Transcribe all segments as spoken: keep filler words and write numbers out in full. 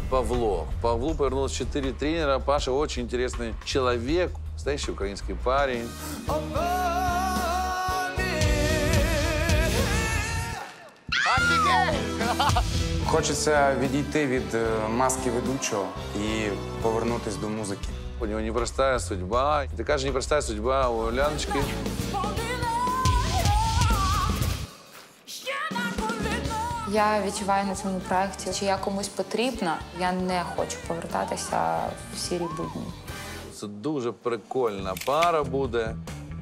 Павло. К Павлу повернулось четыре тренера. Паша очень интересный человек, настоящий украинский парень. Хочеться відійти від маски ведучого і повернутися до музики. У него непростая судьба. Такая же непростая судьба у Уляночки. Я відчуваю на цьому проєкті, чи я комусь потрібна, я не хочу повертатися в сірі будні. Це дуже прикольна пара буде.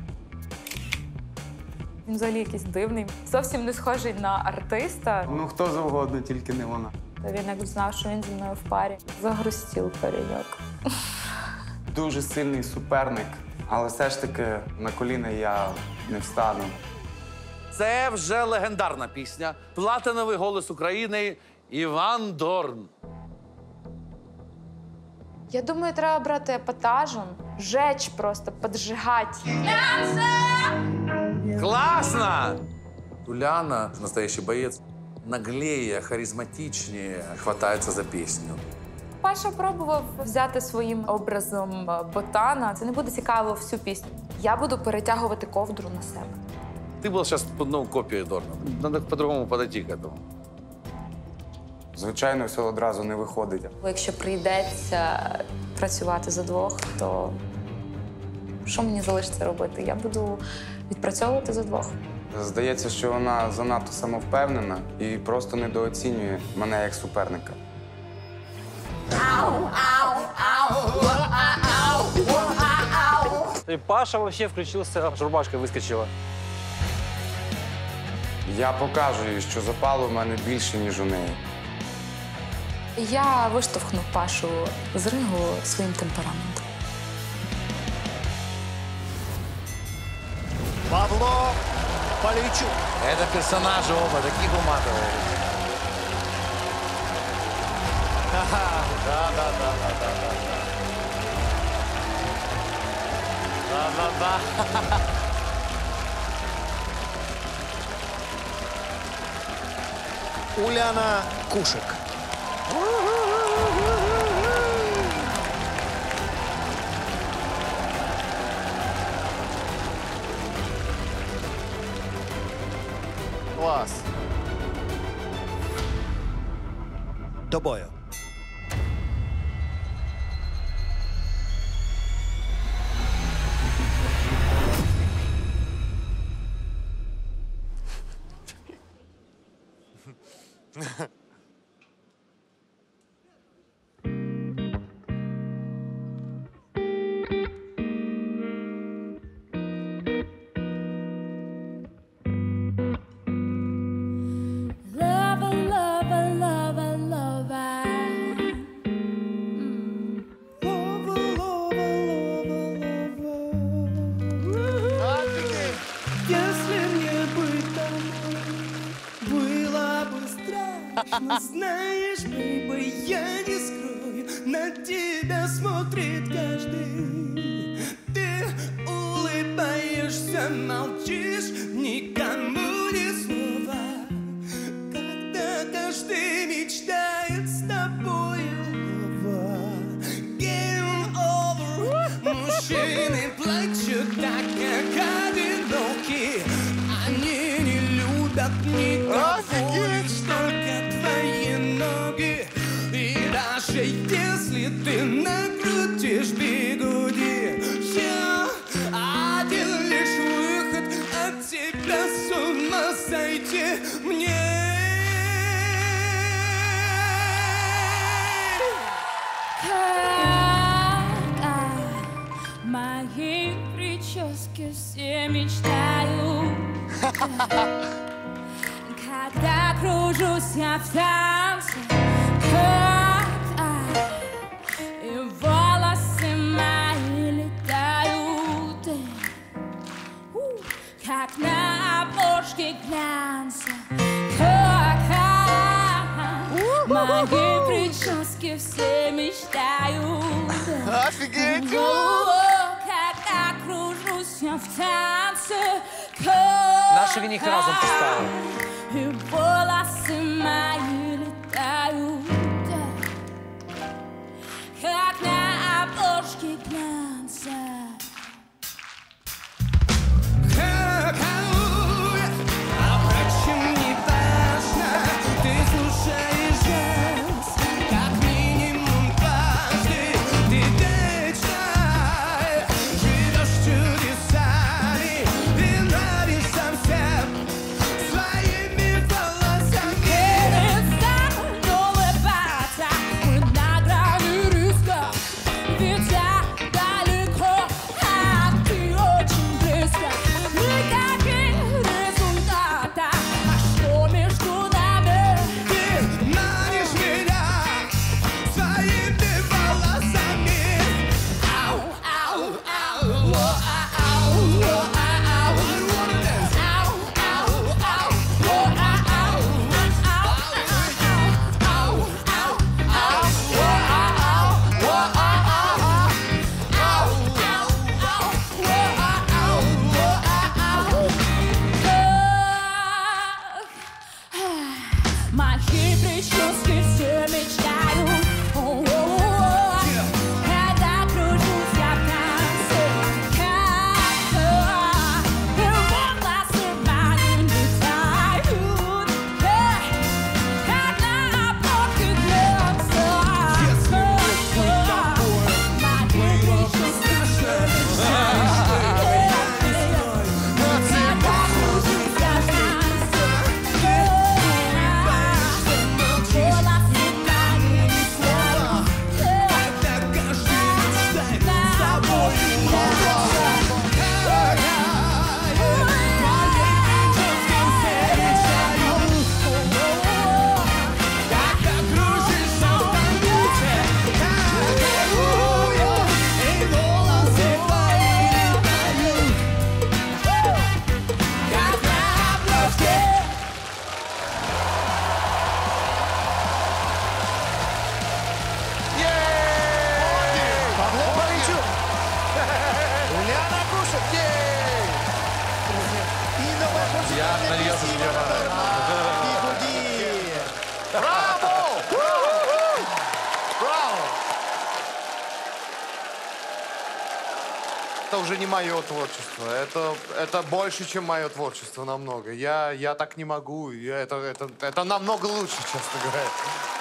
Він взагалі якийсь дивний. Зовсім не схожий на артиста. Ну, хто завгодно, тільки не вона. Він як знав, що він зі мною в парі. Загрустів пареньок. Дуже сильний суперник, але все ж таки на коліна я не встану. Це вже легендарна пісня. Платиновий голос України Іван Дорн. Я думаю, треба брати епатажем, жечь просто, поджигать. Классно! Уляна, настоящий боец, наглее, харизматичнее, хватается за песню. Паша пробував взяти своїм образом ботана. Це не буде цікаво всю пісню. Я буду перетягувати ковдру на себе. Ты был сейчас ну, копией Дорна. Надо по-другому подойти к этому. Звичайно, все одразу не виходить. Якщо прийдеться працювати за двох, то що мені залишиться робити? Я буду відпрацьовувати за двох. Здається, що вона занадто самовпевнена і просто недооцінює мене як суперника. И Паша вообще включился, рубашка выскочила. Я покажу їй, що запалу в мене більше, ніж у неї. Я виштовхну Пашу з рингу своїм темпераментом. Павло Полейчук. Это персонажи оба, таких уматывают. Да, да, да, да, да, да. Да, да, да. Уляна Кушик. Класс. До бою. Знаешь, бейба, я не скрою, на тебя смотрит каждый. Ты улыбаешься, молчишь, никому ни слова. Когда каждый мечтает с тобою. Game over. Мужчины плачут, так как одиноки. Они не любят никого, лишь только твои ноги. И даже если ты накрутишь бигуди, все один лишь выход от тебя с ума сойти мне. Как о моей прическе все мечтают. Когда кружусь я в танце, как и волосы мои летают, как на обложке глянца, как мои прически все мечтают. Офигеть! Когда кружусь я в танце, Наши винихи разом поставили. и волосы мои летают. Мои прически все мечтают. О-о-о. Когда кружусь я в танце, как волосы мои летают. Как на обложке глянца. Мои прически все мечтают. Когда кружусь я в танце, Я налился Браво! Браво! Это уже не мое творчество. Это, это больше, чем мое творчество, намного. Я, я так не могу. Я, это, это, это намного лучше, честно говоря.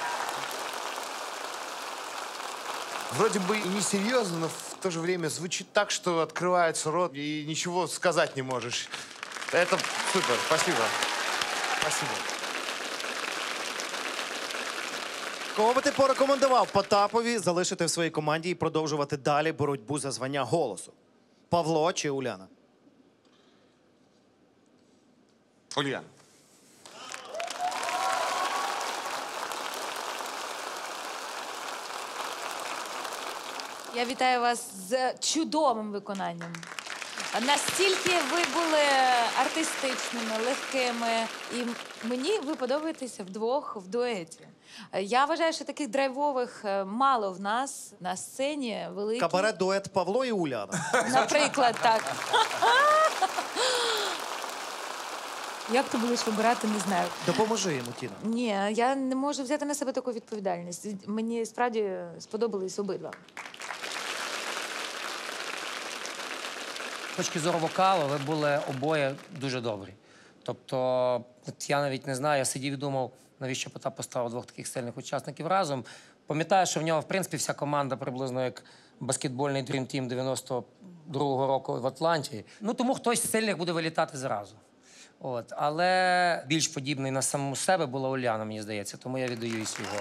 Вроде бы и несерьезно, но в то же время звучит так, что открывается рот и ничего сказать не можешь. Это супер. Спасибо. Спасибо. Кого би ти порекомендував Потапові залишити в своїй команді і продовжувати далі боротьбу за звання голосу? Павло чи Уляна? Ульяна. Я вітаю вас з чудовим виконанням. Настільки ви були артистичними, легкими, і мені ви подобаєтеся вдвох в дуеті. Я вважаю, що таких драйвових мало в нас на сцені великій. Кабарет-дует Павло і Уляна. Наприклад, так. Як ти будеш вибирати, не знаю. Допоможи йому, Тіна. Ні, я не можу взяти на себе таку відповідальність. Мені справді сподобались обидва. З точки зору вокалу ви були обоє дуже добрі. Тобто, от я навіть не знаю, я сидів і думав, навіщо Потап поставив двох таких сильних учасників разом. Пам'ятаю, що в нього, в принципі, вся команда приблизно як баскетбольний Dream Team дев'яносто другого року в Атланті. Ну, тому хтось з сильних буде вилітати зразу. От. Але більш подібний на саму себе була Уляна, мені здається, тому я віддаю їй свій голос.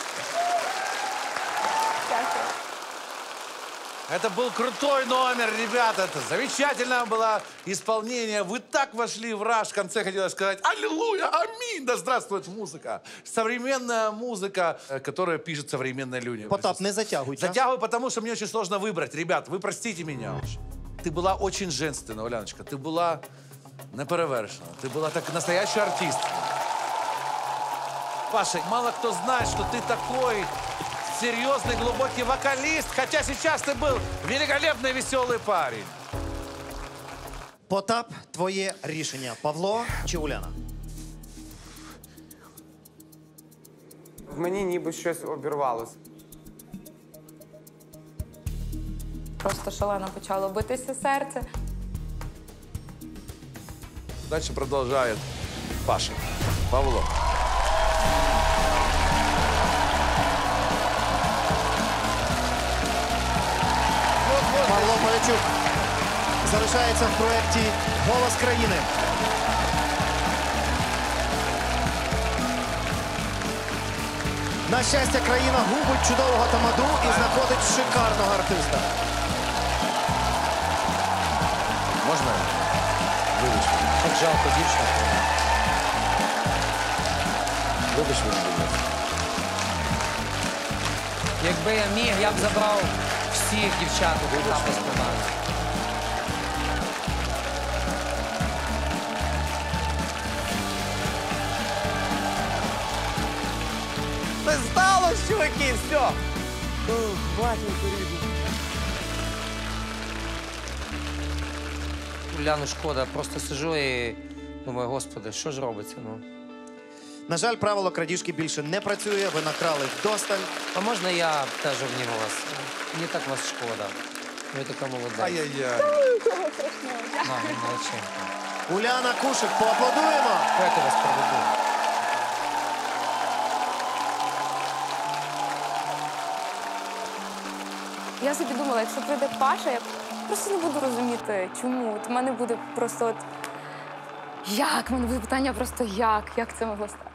Это был крутой номер, ребята. Это замечательное было исполнение. Вы так вошли в раж. В конце хотелось сказать «Аллилуйя! Аминь! Да здравствует музыка!» Современная музыка, которая пишет современные люди. Потап, не затягуй. Затягиваю, потому что мне очень сложно выбрать. Ребят, вы простите меня. Ты была очень женственна, Уляночка. Ты была неперевершена. Ты была так настоящая артистка. Паша, мало кто знает, что ты такой серьезный, глубокий вокалист, хотя сейчас ты был великолепный, веселый парень. Потап, твоє рішення. Павло чи Уляна? В мені ніби щось обірвалося. Просто шалено почало битися серце. Дальше продолжает Паша. Павло. Павло Полячук залишається в проєкті «Голос країни». На щастя, країна губить чудового тамаду і знаходить шикарного артиста. Можна? Вибач мене. Так жалко дівчинку. Вибач мене, будь ласка. Якби я міг, я б забрав всіх дівчат у Потапа з команди. Це сталося, чуваки, все. Уляну шкода, просто сижу і думаю, господи, що ж робиться, ну. На жаль, правило крадіжки більше не працює, ви накрали вдосталь. А можна я теж обніму вас? Мені так вас шкода. Ви така молода. Ай-яй-яй. Да, ви молодчинка. Уляна Кушик, поаплодуємо! Давайте вас проведу. Я собі думала, якщо прийде Паша, я просто не буду розуміти, чому. От в мене буде просто от як? В мене буде питання просто як? Як це могло стати?